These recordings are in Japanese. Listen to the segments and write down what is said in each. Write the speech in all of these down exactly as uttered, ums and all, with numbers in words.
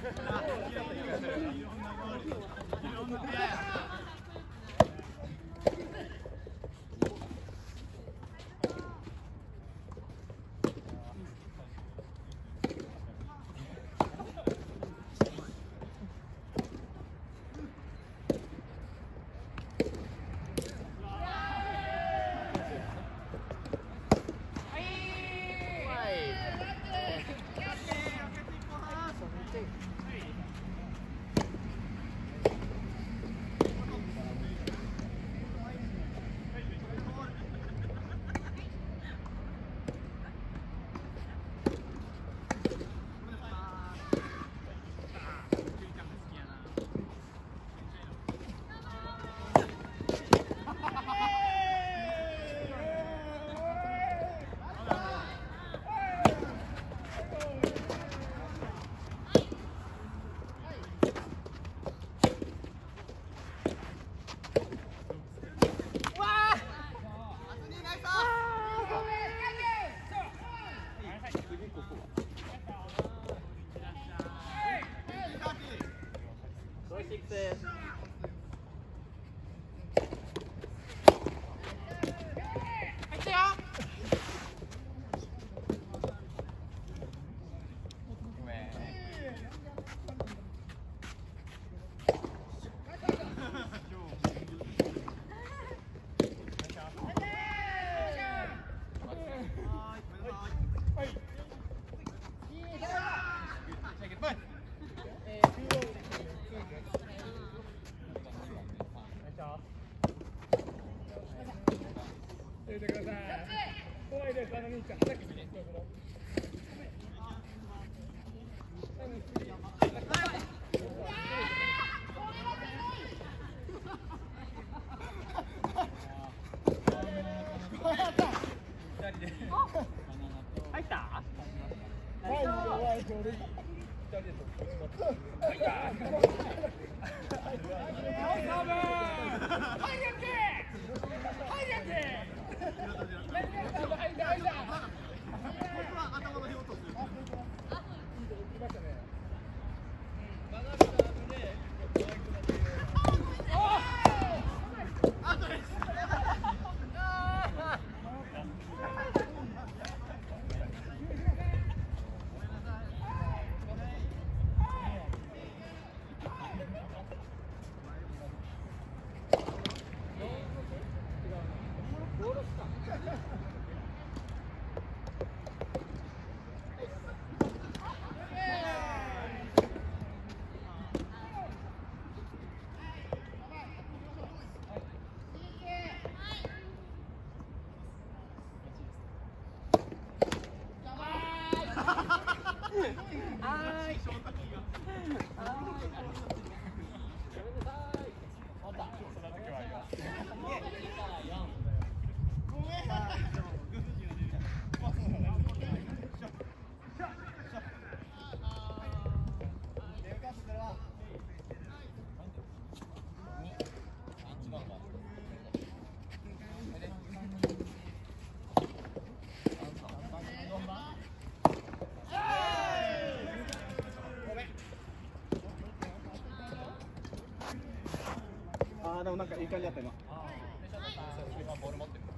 ああでもなんかいい感じだった今。 ボール持ってる。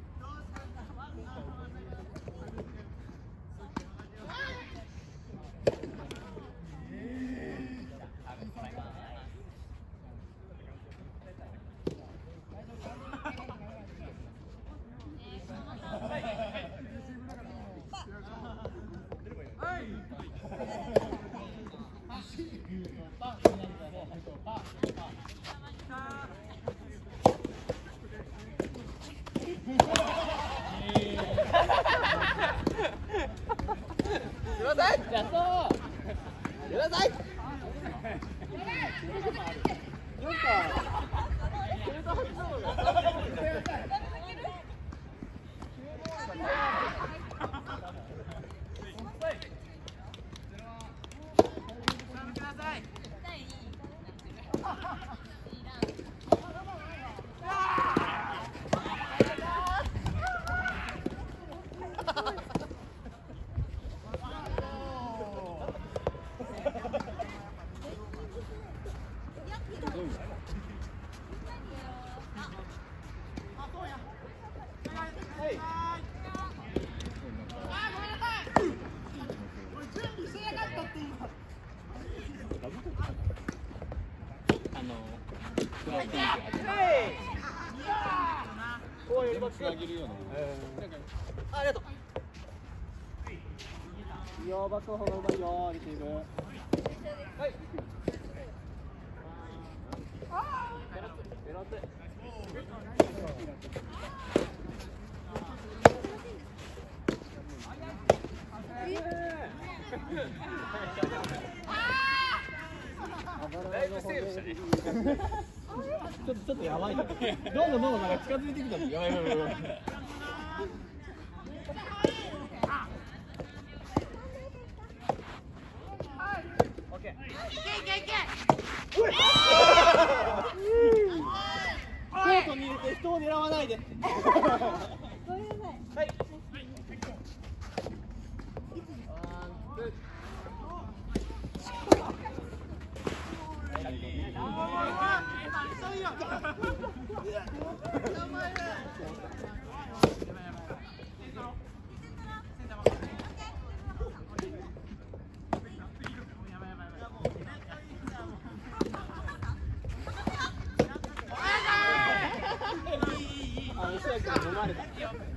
こうよりもつなげるような。 ありがとう。いいよ、バックの方がうまいよ、レシーブ。はい。 だいぶセーブしたね。 ちょっとちょっとやばいね。どんどんどんどんなんか近づいてきたの。やばいやばいやばい。オッケー。コートに入れて人を狙わないで。はい。あ、石垣に飲まれた。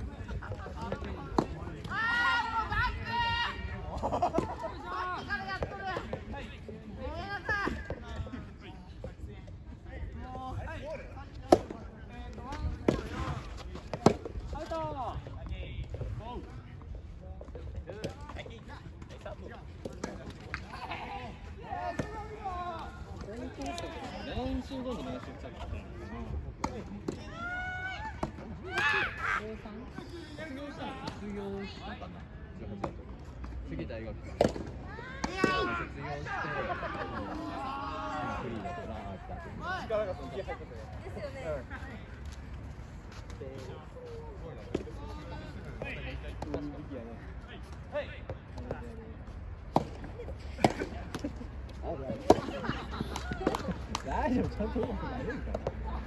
練習後に練習したりとか。卒業したかな。次大学。卒業して、フリーだから力がすげえ入ってたよ。ですよね。はい。大丈夫、ちゃんとうまくなれるから。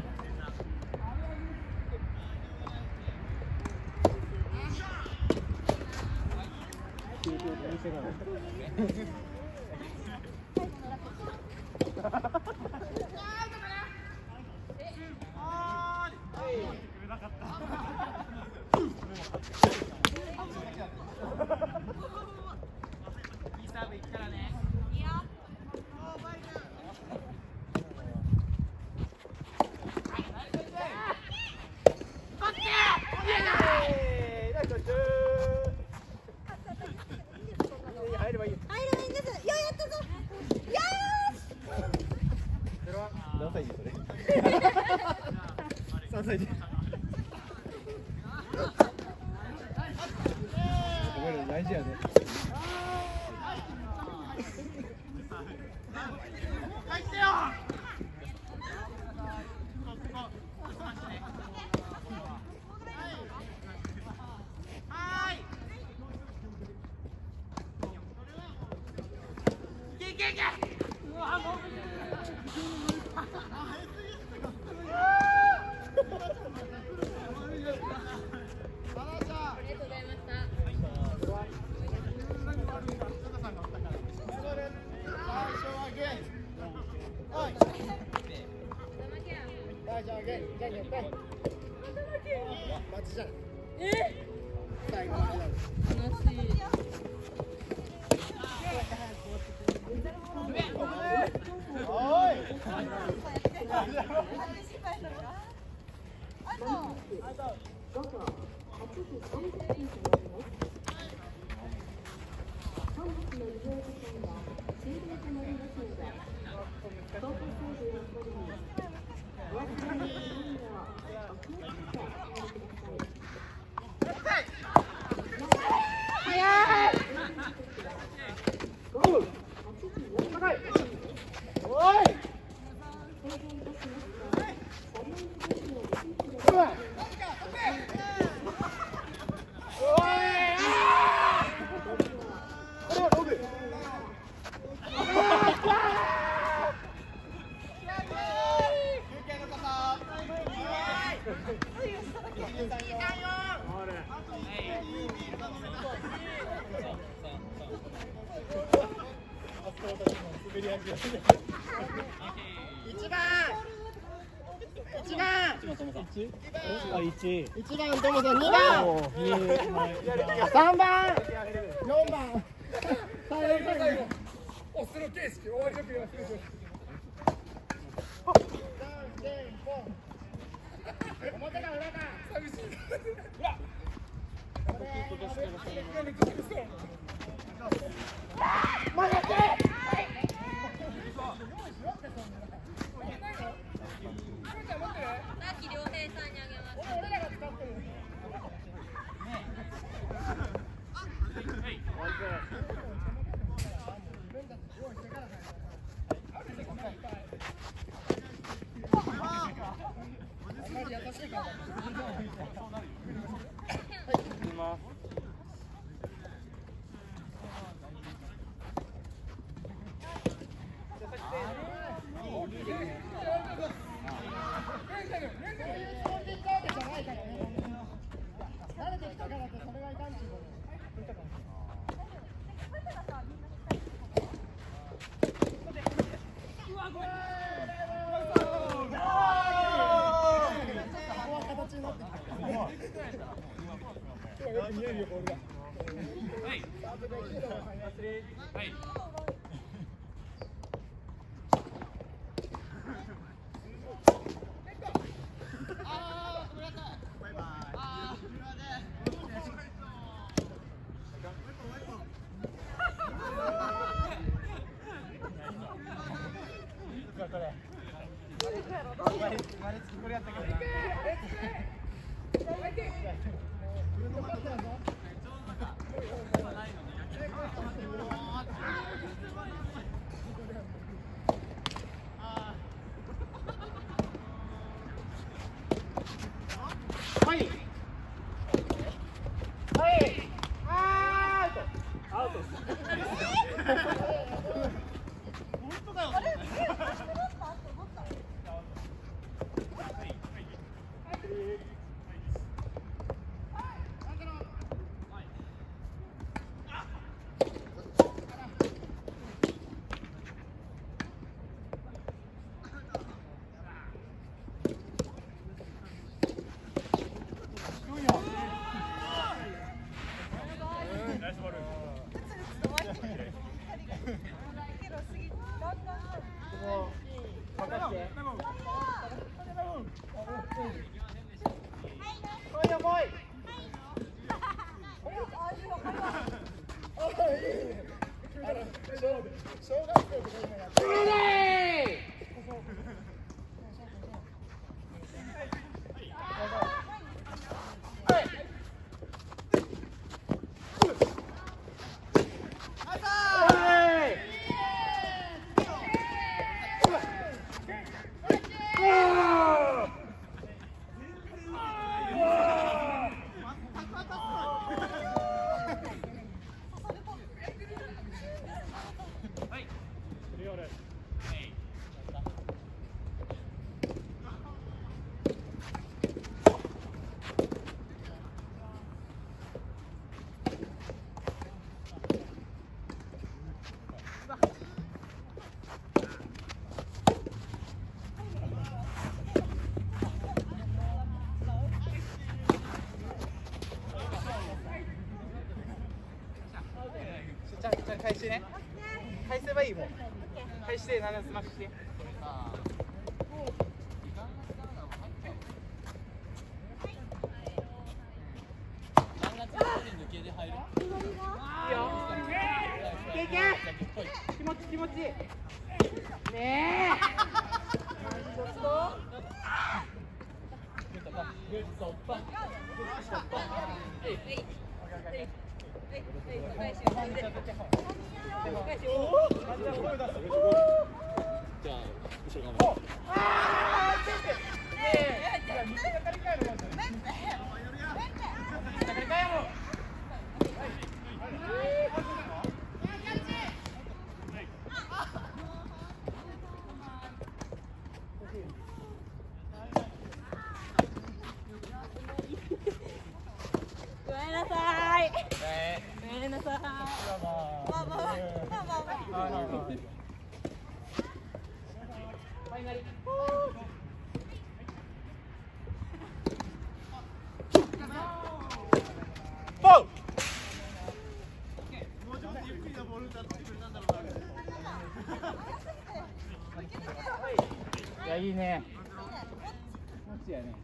さんさいで。大事やね。入ってよ。はい。いけいけいけ。うわもう。一番一番。 あ、一。 一番ともさん、二番。三番。四番。 おその形式終わりの気がする。 表か裏か。 寂しい。 曲げて。 さっき良平さんにあげます。 俺らが使ってる。 返してね。返せばいいもん。返して何スマッシュして。気持ち気持ち。ねえ。 やね。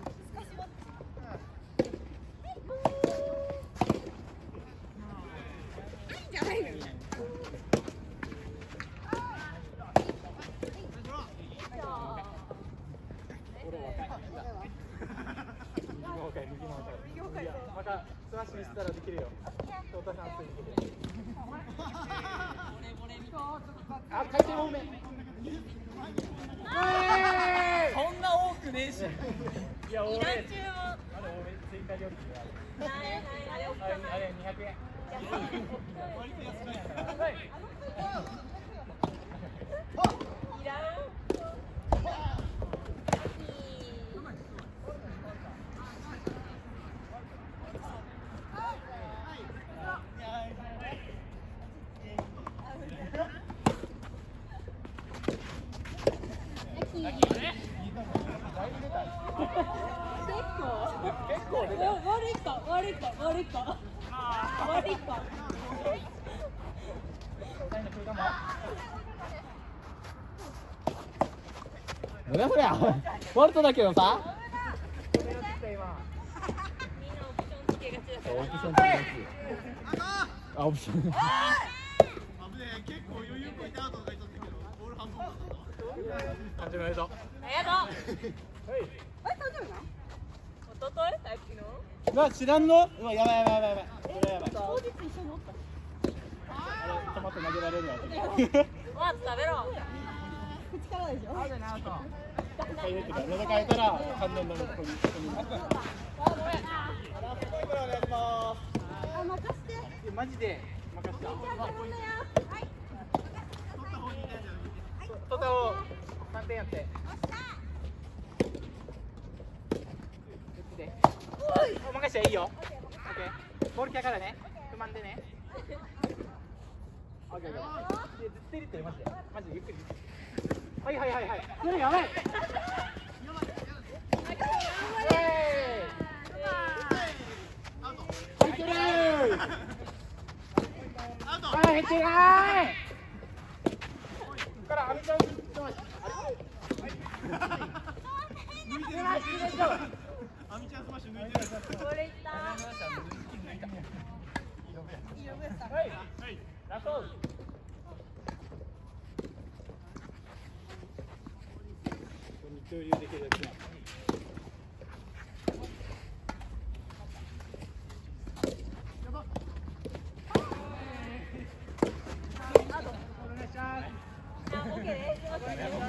じゃないの。 またスマッシュしたらできるよ。太田さんついてきて。あ、回転多め。そんな多くねえし。いや、多め。あれ多め追加料金がある。あれにひゃくえん。割と安くないから。はい。いらん。結構出た。悪いか悪いか悪いか悪いか。 なんだそりゃ。ワルトだけどさ。オプションつけがち。あ、オプション。結構余裕こいてアウトとか言っとったけど、ボール半分だった。始めると。 ありがとう。はい。え、誕生日な？おととい？さっきの？ うわ、知らんの？うわ、やばいやばいやばいやばい。これやばい。 当日一緒におった。 あれ、トマト投げられるわ。 ご飯食べろ。口からでしょ？あ、じゃなかった。 入れてから、喉かえたら、観音のここに。 あ、ごめん。あ、任せて。 マジで任せた。 じゃあ頼んだよ。はい。 トタをさんてんやって。お任せていいよ。オッケー。ボール来たからね。不満でね。オッケーオッケー。絶対入れてるマジで。マジでゆっくり。はいはいはいはい。これやばい。入ってる。はい入ってない。からアミちゃん。アミちゃんスマッシュ抜いてる。 これいった。 はい、はい、ラスト。二刀流できるやつな。 あ、オッケーです。